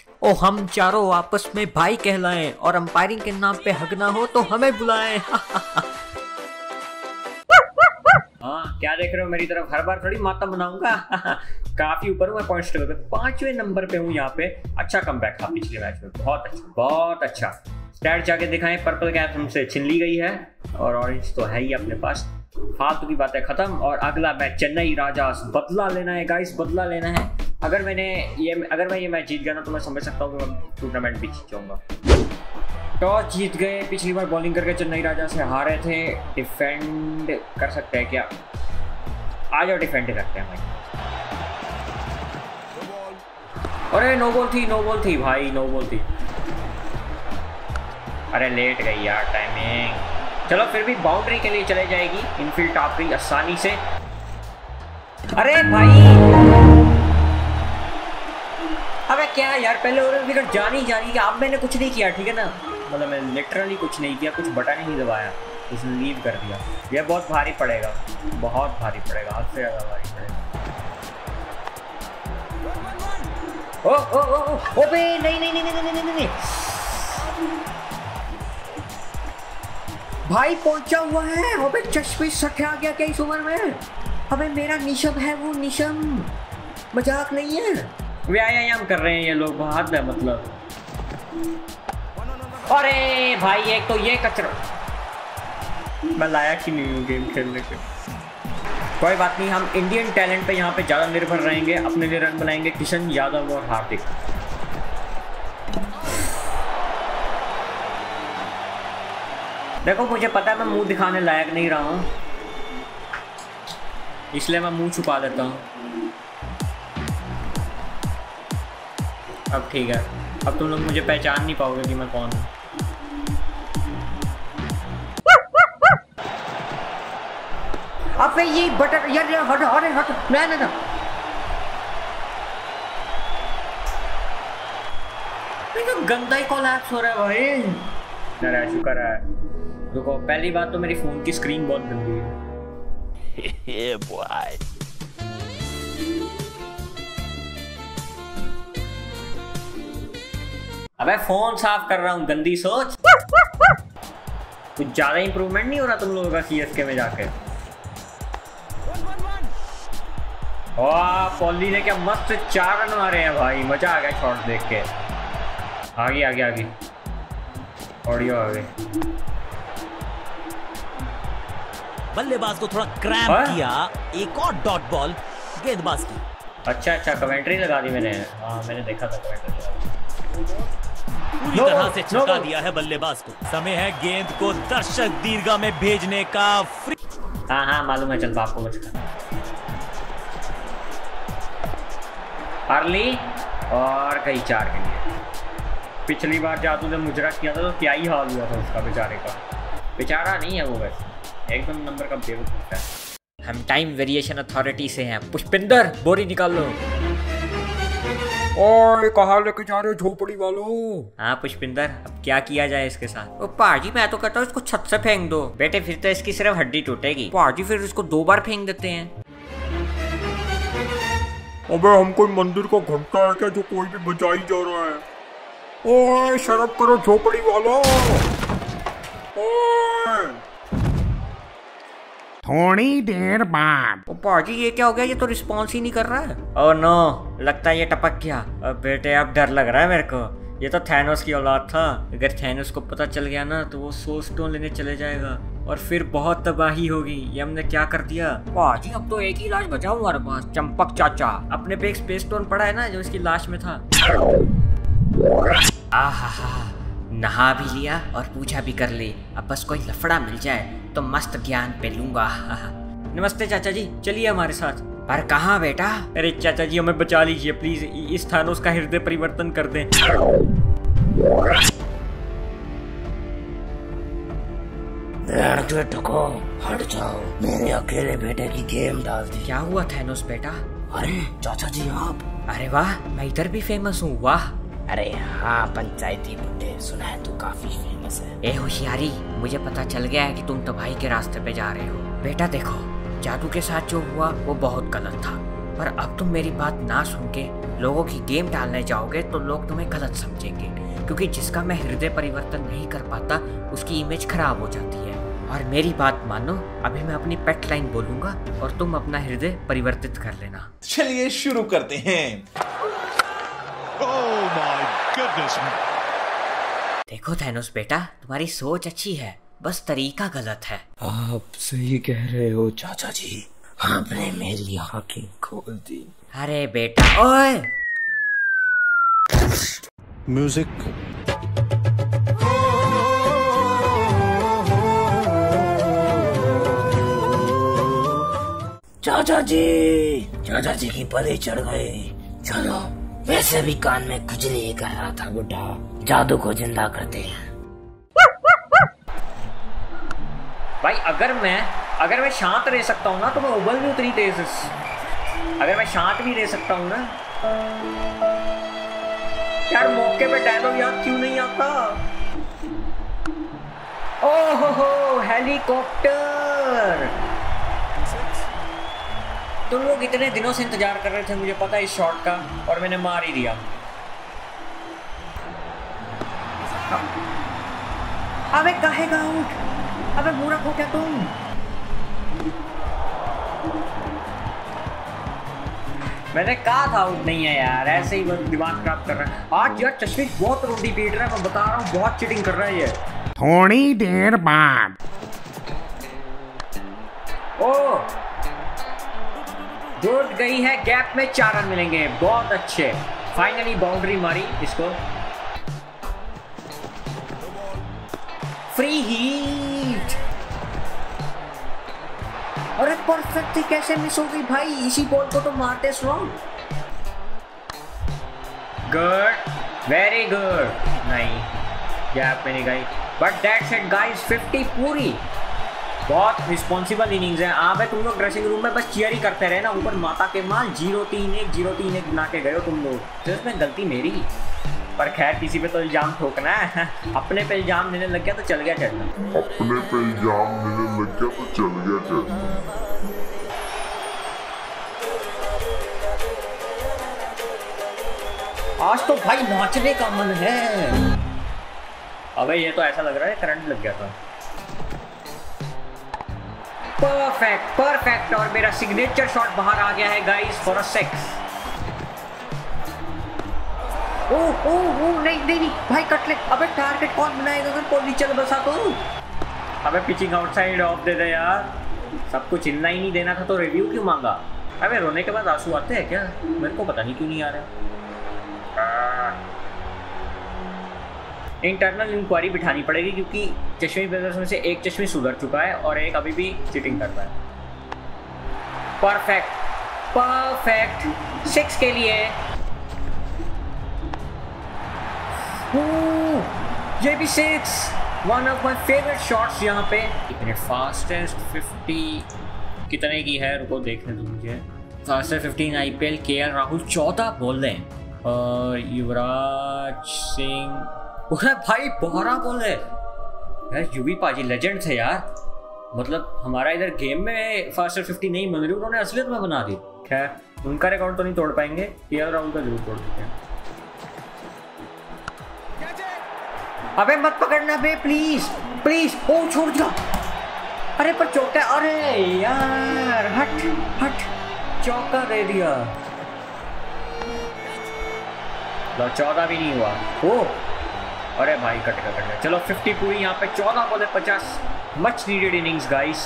ओ हम चारों आपस में भाई कहलाएं और अंपायरिंग के नाम पे हक ना हो तो हमें बुलाएं। हाँ क्या देख रहे हो मेरी तरफ, हर बार थोड़ी मातम बनाऊंगा। काफी ऊपर हूँ मैं पॉइंट्स टेबल पे, 5वें नंबर पे हूँ यहाँ पे। अच्छा कमबैक था पिछले मैच में, बहुत अच्छा बहुत अच्छा। स्टैट जाके दिखाएं, पर्पल कैप हमसे छीन ली गई है और ऑरेंज तो है ही अपने पास। फालतू की बातें खत्म और अगला मैच चेन्नई राजास, बदला लेना है गाइस, बदला लेना है। अगर मैं ये मैच जीत गया ना तो मैं समझ सकता हूँ कि मैं टूर्नामेंट भी जीत जाऊंगा। टॉस जीत गए, पिछली बार बॉलिंग करके चेन्नई राजा से हारे थे। डिफेंड कर सकते हैं क्या? आ जाओ डिफेंड करते हैं भाई। अरे नो बॉल थी भाई, नो बॉल थी। अरे लेट गई यार टाइमिंग। चलो फिर भी बाउंड्री के लिए चले जाएगी। इनफील्ड टॉप गई आसानी से। अरे भाई अबे क्या यार, पहले ओवर विकेट जानी अब मैंने कुछ नहीं किया, ठीक है ना, मतलब मैंने लिटरली कुछ नहीं किया, कुछ बटन ही नहीं दबाया, उसने लीव कर दिया। यह बहुत भारी पड़ेगा, बहुत भारी पड़ेगा, हद से ज़्यादा भारी पड़ेगा। ओ बे नहीं भाई पहुंचा हुआ है। अबे चश्मे सट आ गया क्या इस उम्र में? अबे मेरा निशम है वो, निशम, मजाक नहीं है। व्यायाम कर रहे हैं ये लोग, बहुत है मतलब। अरे भाई एक तो ये कचरा, मैं लायक ही नहीं हूँ गेम खेलने के। कोई बात नहीं, हम इंडियन टैलेंट पे यहाँ पे ज़्यादा निर्भर रहेंगे। अपने लिए रन बनाएंगे किशन यादव और हार्दिक। देखो मुझे पता है मैं मुंह दिखाने लायक नहीं रहा हूँ, इसलिए मैं मुंह छुपा देता हूँ। अब ठीक है, अब तुम लोग मुझे पहचान नहीं पाओगे कि मैं कौन हूँ। अब ये बटन यार हट ना तो गंदा ही कोलैप्स हो रहा है भाई। मेरा शुक्र है। देखो पहली बात तो मेरी फोन की स्क्रीन बहुत गंदी है। बॉय अबे फोन साफ कर रहा हूँ, गंदी सोच। कुछ ज्यादा इंप्रूवमेंट नहीं हो रहा तुम लोगों का सीएसके में जाके? वाह पॉली ने क्या मस्त 4 रन मारे हैं भाई, मजा आ गया शॉट देख के। आगे ऑडियो आ गई। बल्लेबाज को थोड़ा क्रैम्प किया, एक और डॉट बॉल गेंदबाज की। अच्छा कमेंट्री लगा दी मैंने। हाँ मैंने देखा था कमेंट्री। पूरी तरह से चुका दिया है बल्लेबाज को। समय है गेंद को दर्शक दीर्घा में भेजने का। हाँ मालूम है, चल बाप को बचका। अर्ली और कई 4 के लिए। पिछली बार जादू ने मुजरा किया था तो क्या ही हाल हुआ था उसका बेचारे का। बेचारा नहीं है वो, वैसे एकदम नंबर का बेवकूफ है। हम टाइम वेरिएशन अथॉरिटी से हैं। पुष्पिंदर बोरी निकाल लो। ओए कहाँ लेके जा रहे हो झोपड़ी वालों? हाँ पुष्पिंदर, अब क्या किया जाए इसके साथ? ओ पाजी मैं तो कहता हूँ इसको छत से फेंक दो। बेटे फिर तो इसकी सिर्फ हड्डी टूटेगी। पाजी फिर इसको 2 बार फेंक देते हैं। अबे हम कोई मंदिर का घंटा है क्या जो कोई भी बजा ही जा रहा है? ओए शर्म करो झोपड़ी वालों। ओए थोड़ी देर बाद। ओ पाजी ये क्या हो गया? ये तो रिस्पॉन्स ही नहीं कर रहा है। ओह नो, लगता है ये टपक गया। अब बेटे अब डर लग रहा है मेरे को। ये तो थैनोस की औलाद था। अगर थैनोस को पता चल गया ना तो वो सोल स्टोन लेने चले जाएगा और फिर बहुत तबाही होगी। ये हमने क्या कर दिया? पाजी अब तो एक ही लाश बचा हमारे पास, चंपक चाचा। अपने पे एक स्पेस स्टोन पड़ा है ना जो इसकी लाश में था। आहा, नहा भी लिया और पूजा भी कर ली। अब बस कोई लफड़ा मिल जाए तो मस्त ज्ञान पे लूंगा। नमस्ते चाचा जी, चलिए हमारे साथ। पर कहाँ बेटा? अरे चाचा जी हमें बचा लीजिए प्लीज, इस थानोस का हृदय परिवर्तन कर दें। हट जाओ, मेरे अकेले बेटे की गेम डाल दी। क्या हुआ थैनोस बेटा? अरे चाचा जी आप। अरे वाह, मैं इधर भी फेमस हूँ। वाह। अरे हाँ पंचायती बुड्ढे, सुना है तू काफी फेमस है। ए होशियारी, मुझे पता चल गया है कि तुम तबाही के रास्ते पे जा रहे हो। बेटा देखो, जादू के साथ जो हुआ वो बहुत गलत था पर अब तुम मेरी बात ना सुन के लोगों की गेम डालने जाओगे तो लोग तुम्हें गलत समझेंगे, क्योंकि जिसका मैं हृदय परिवर्तन नहीं कर पाता उसकी इमेज खराब हो जाती है। और मेरी बात मानो, अभी मैं अपनी पेट लाइन बोलूंगा और तुम अपना हृदय परिवर्तित कर लेना। चलिए शुरू करते हैं। Oh my goodness. देखो थैनोस बेटा, तुम्हारी सोच अच्छी है, बस तरीका गलत है। आप सही कह रहे हो चाचा जी, आपने मेरी आंखें खोल दी। अरे बेटा, ओए म्यूजिक। चाचा जी की परे चढ़ गए। चलो, वैसे भी कान में खुजली कर रहा था बुढ़ा, जादू को जिंदा करते हैं। भाई अगर मैं शांत रह सकता हूँ ना तो मैं उबल भी उतनी तेज। अगर मैं शांत भी रह सकता हूँ ना यार, मौके पे डायलॉग याद क्यों नहीं आता? ओहो हेलीकॉप्टर। तुम लोग इतने दिनों से इंतजार कर रहे थे, मुझे पता है इस शॉट का, और मैंने मार ही दिया। अबे कहेगा आउट, अबे मूर्ख हो क्या तुम? मैंने कहा था आउट नहीं है यार, ऐसे ही बस दिमाग खराब कर रहा है। आज यार चश्मिश बहुत रोटी पीट रहा है, मैं बता रहा हूँ, बहुत चीटिंग कर रहा है ये। थोड़ी देर बाद ओ जुड़ गई है, गैप में 4 रन मिलेंगे, बहुत अच्छे। फाइनली बाउंड्री मारी इसको। फ्री हीट, अरे परफेक्ट थी, कैसे मिस हो गई भाई? इसी बॉल को तो मारते स्ट्रॉन्ग। Good, very good. नहीं, गैप में नहीं गई, बट दैट्स इट गाइस, 50 पूरी। बहुत रिस्पॉन्सिबल इनिंग्स है। आप तुम लोग ड्रेसिंग रूम में बस चीयर ही करते रहे ना, ऊपर माता के माल 0-3-1 बना के गए हो तुम लोग, तो इसमें गलती मेरी। पर खैर, किसी पे तो इल्जाम ठोकना है। अपने पे इल्जाम लेने लग गया तो चल गया चढ़ना। आज तो भाई नाचने का मन है। अबे ये तो ऐसा लग रहा है करंट लग गया था। परफेक्ट, और मेरा सिग्नेचर शॉट बाहर आ गया है गाइस फॉर अ 6। ओह नहीं भाई, कट ले। अबे टारगेट कौन बनाएगा अगर पोली चल बसा तो? अबे पिचिंग आउटसाइड ऑफ दे दे यार, सब कुछ हिलना ही नहीं देना था तो रिव्यू क्यों मांगा? अबे रोने के बाद आंसू आते हैं क्या? मेरे को पता नहीं क्यों नहीं आ रहा। इंटरनल इंक्वायरी बिठानी पड़ेगी, क्योंकि चश्मे ब्रदर्स में से एक चश्मे सुधर चुका है और एक अभी भी चीटिंग करता है। परफेक्ट 6 के लिए। ये भी 6, one of my favourite shots यहाँ पे। फास्टेस्ट 50 कितने की है, रुको देखने दो मुझे। फास्टेस्ट 15 IPL KL राहुल 14 बोल रहे हैं, और युवराज सिंह भाई 12 बोल रहे यार। युवी पाजी लेजेंड थे यार, मतलब हमारा इधर गेम में फास्टर 50 नहीं मिल रही, उन्होंने असलियत में बना दी। खैर उनका रिकॉर्ड तो नहीं तोड़ पाएंगे, KL राहुल का जरूर तोड़ देते हैं। अबे मत पकड़ना बे, प्लीज। ओ छोड़ जा। अरे पर चौका, अरे यार हट, चौका दे दिया। लो 14 भी नहीं हुआ। ओ अरे भाई कट गया। चलो 50 पूरी यहाँ पे, 14 ball 50। Much needed innings guys.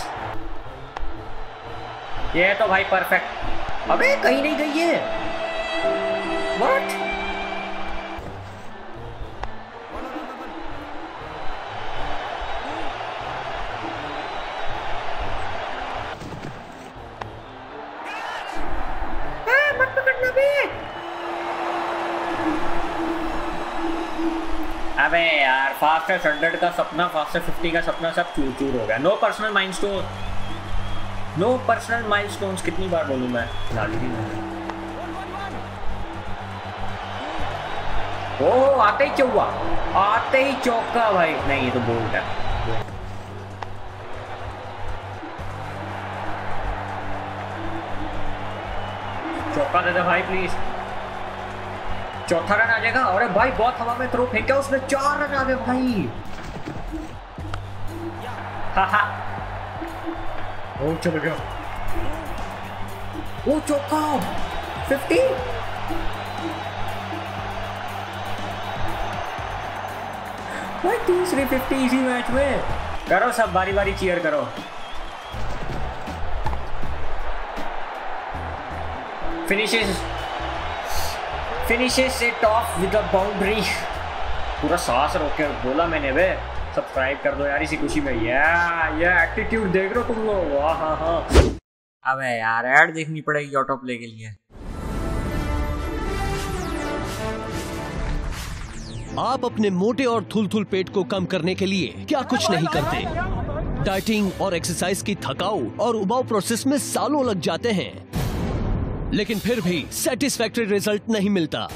ये तो भाई परफेक्ट। अबे कहीं नहीं गई है, व्हाट? मत पकड़ना बे। अबे यार, फास्टेस्ट 100 का सपना, फास्टेस्ट 50 का सपना सब चूर हो गया। नो पर्सनल माइलस्टोन्स, कितनी बार बोलूं मैं? ओ आते ही चौका भाई। नहीं, ये तो बोल्ड है। दे दे भाई प्लीज। चौथा रन आ जाएगा। अरे भाई बहुत हवा में थ्रो फेंका उसने, 4 रन आ गए भाई। हाहा चल गया। वो चौका 50। भाई तीसरी 50 इसी मैच में। करो सब बारी बारी चीयर करो। Finishes it off with a boundary. पूरा सांस रोक के बोला मैंने बे। सब्सक्राइब कर दो यार इसी खुशी में। ये एटीट्यूड देख रहे हो तुम लोग। वाह हाँ हाँ। अबे यार ऐड देखनी पड़ेगी ऑटो प्ले के लिए। आप अपने मोटे और थुलथुल पेट को कम करने के लिए क्या कुछ नहीं करते। डाइटिंग और एक्सरसाइज की थकाऊ और उबाऊ प्रोसेस में सालों लग जाते हैं, लेकिन फिर भी सेटिस्फैक्टरी रिजल्ट नहीं मिलता।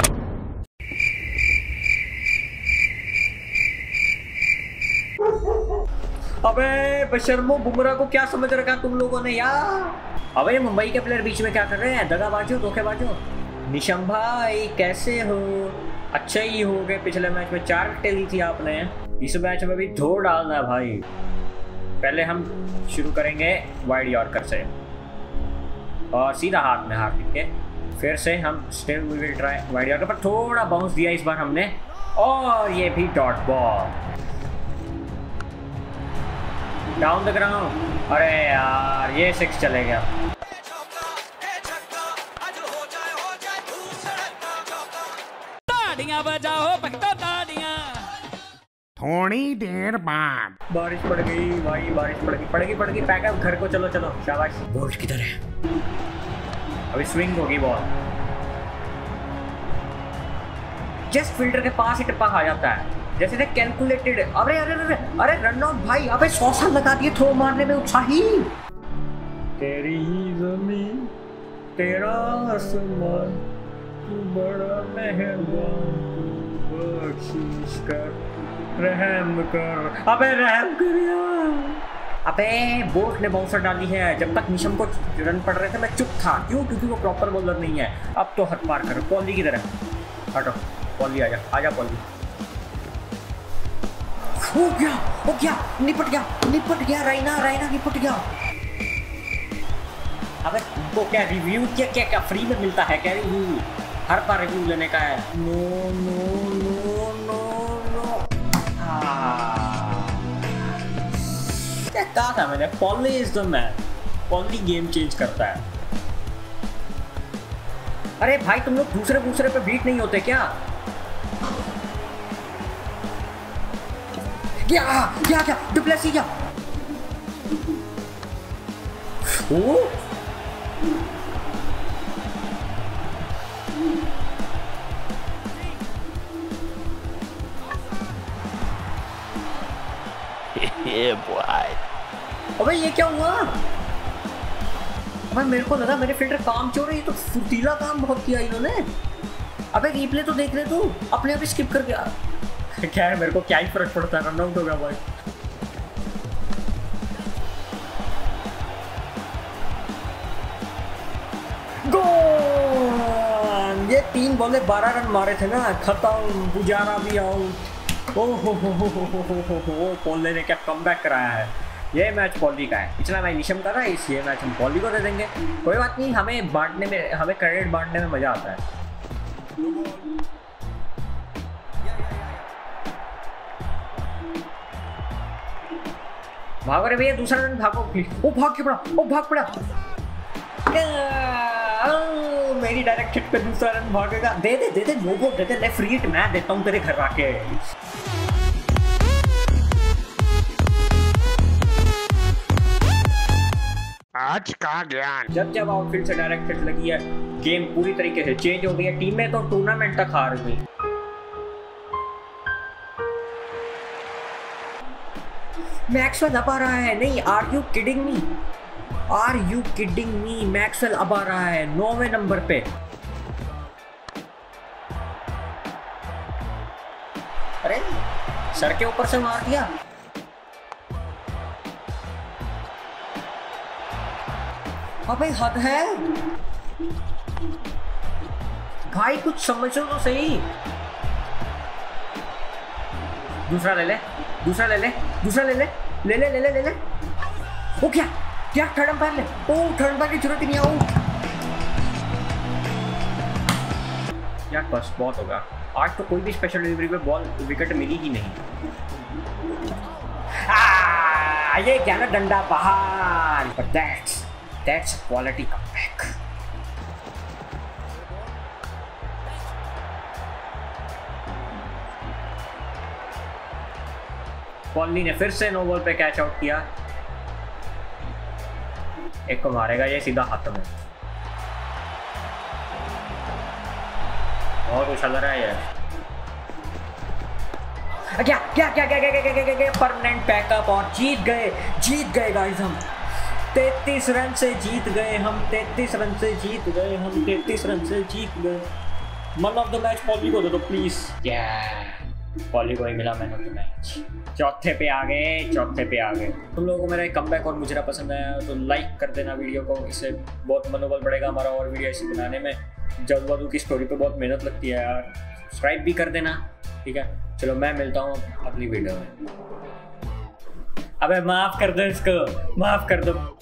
अबे बशर्मो बुमराह को क्या समझ रखा तुम लोगों ने यार। अबे मुंबई के प्लेयर बीच में क्या कर रहे हैं, दगाबाजो धोखेबाजो। निशम भाई कैसे हो? अच्छे ही हो गए। पिछले मैच में 4 विकेट ली थी आपने, इस मैच में भी धो डालना है भाई। पहले हम शुरू करेंगे वाइड यॉर्कर से और सीधा हाथ में हार्दिक के। फिर से हम still we will try wide yorker पर थोड़ा बाउंस दिया इस बार हमने, और ये भी dot ball down the ground. अरे यार ये 6 चले गया। ताड़ियां बजाओ भक्तों ताड़ियां। थोड़ी देर बाद बारिश पड़ गई भाई, बारिश पड़ेगी। पैकअप घर को चलो चलो। शाबाश। बोल्ट किधर है? अभी स्विंग होगी बॉल। जस्ट फील्डर के पास ही टिप्पा खा जाता है जैसे थे कैलकुलेटेड। अरे अरे अरे अरे रन आउट भाई। अबे 100 साल लगा दिए थ्रो मारने में उत्साही। तेरी ही जमीन तेरा आसमान तू बड़ा मेहरबान, तू बख्शिश कर रहम कर। अबे रहम कर यार। अबे बोल्ट ने बाउंसर डाली है। जब तक निशम को रन पड़ रहे थे मैं चुप था। क्यों? क्योंकि वो प्रॉपर बॉलर नहीं है। अब तो हद पार करो। पॉली की तरह हटो। पॉली आजा पॉली। हो गया निपट गया राइना निपट गया। अबे तुमको क्या रिव्यू क्या फ्री में मिलता है क्या? रिव्यू हर बार रिव्यू लेने का है। नो क्या कहा था मैंने? Polly is the man. Polly game change करता है। अरे भाई तुम लोग दूसरे पे बीट नहीं होते क्या? क्या डुप्लेसी क्या? ओ अबे ये क्या हुआ? अबे मेरे को लगा मेरे फिल्टर काम चोर है। ये तो फुर्तीला काम बहुत किया इन्होंने। अबे रिप्ले तो देख ले तू, अपने आप ही स्किप कर गया। क्या है, मेरे को क्या ही फर्क पड़ता है, रन आउट हो गया भाई। गोल! ये 3 बॉले 12 रन मारे थे ना, खत्म। पुजारा भी आउट। ओहो पॉली ने क्या कमबैक कराया है। ये मैच पॉली का है, पिछला मैच निशम का था, इसलिए मैच हम पॉली को दे देंगे। कोई बात नहीं, हमें बांटने में, हमें क्रेडिट बांटने में मजा आता है। भागो रे भैया, दूसरा रन भागो। ओ भाग पड़ा। मेरी डायरेक्ट हिट पे दूसरा रन भागेगा। दे दे नो बॉल दे दे, ले फ्री हिट मैं देता हूँ तेरे घर आके। आज का ज्ञान। जब आउटफील्ड से डायरेक्ट हिट लगी है, गेम पूरी तरीके से चेंज हो गई है। टीमें तो टूर्नामेंट तक हार गई। मैक्सवेल अब आ रहा है। नहीं, are you kidding me? Maxwell अब आ रहा है 9वें नंबर पे। अरे सर के ऊपर से मार दिया। अबे हद है। भाई कुछ समझो तो सही। दूसरा ले ले, दूसरा ले ले, दूसरा ले ले, ले ले ले ले ले ले। ओ क्या क्या थर्ड अंपायर ले। ओ थर्ड अंपायर की जरूरत ही नहीं है। ओ यार बस बहुत होगा आज तो। कोई भी स्पेशल डिलीवरी पे बॉल विकेट मिली ही नहीं। ये क्या ना डंडा बाहर। But that's a quality comeback. कॉलनी ने फिर से नो बॉल पे कैच आउट किया। एक को मारेगा ये सीधा हाथ में। बहुत उछल रहा है ये। क्या क्या क्या क्या क्या क्या क्या क्या क्या परमानेंट बैकअप और जीत गए गाइस। हम 33 रन से जीत गए। हम 33 रन से जीत गए। हम 33 रन से जीत गए। Man of the match Polly को दे दो प्लीज। पॉली को ही मिला मैन ऑफ द मैच। चौथे पे आ गए। तुम लोगों को मेरा कमबैक और मुजरा पसंद आया तो लाइक कर देना वीडियो को। इससे बहुत मनोबल बढ़ेगा हमारा और वीडियो ऐसे बनाने में। जल्दबाजू की स्टोरी पे बहुत मेहनत लगती है यार। सब्सक्राइब भी कर देना, ठीक है। चलो मैं मिलता हूँ अगली वीडियो में। अबे माफ कर दो इसको, माफ कर दो।